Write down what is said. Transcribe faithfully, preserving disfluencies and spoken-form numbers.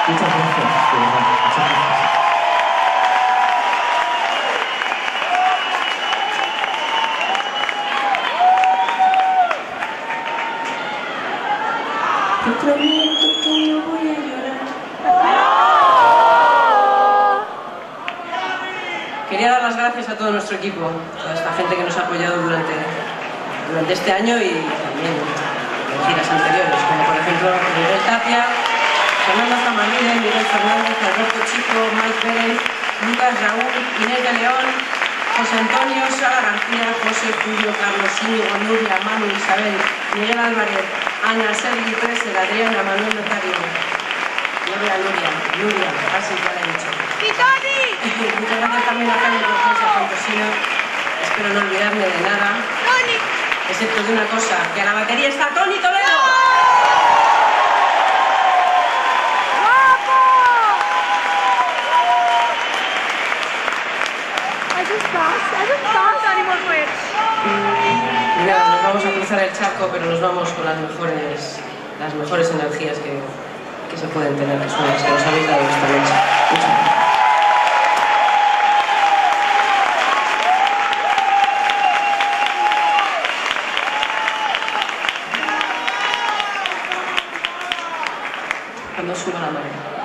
Muchas gracias, de verdad, muchas gracias. Te prometo que no voy a llorar. Quería dar las gracias a todo nuestro equipo, a toda esta gente que nos ha apoyado durante, durante este año y también en giras anteriores, como por ejemplo Miguel Tapia, Fernando Zamarride, Miguel Fernández, Alberto Chico, Mike Beren, Lucas Raúl, Inés de León, José Antonio, Sara García, José, Julio, Carlos, Íñigo, Nuria, Manu, Isabel, Miguel Álvarez, Ana, Sergi, Presel, Adriana, Manuel Notario, Gloria, Nuria, Nuria, casi ya la he dicho. ¡Y Toni! Muchas gracias también a Jaime Cortés y a Juan Tosino. Espero no olvidarme de nada, ¡Toni! excepto de una cosa, que a la batería está Toni Toledo. Has estàs? Has estàs? Toni, molt fuerte. Y nada, nos vamos a cruzar el charco, pero nos vamos con las mejores, las mejores energías que, que se pueden tener, que son las que nos habéis dado esta noche. Muchas gracias. Cuando suba la marea.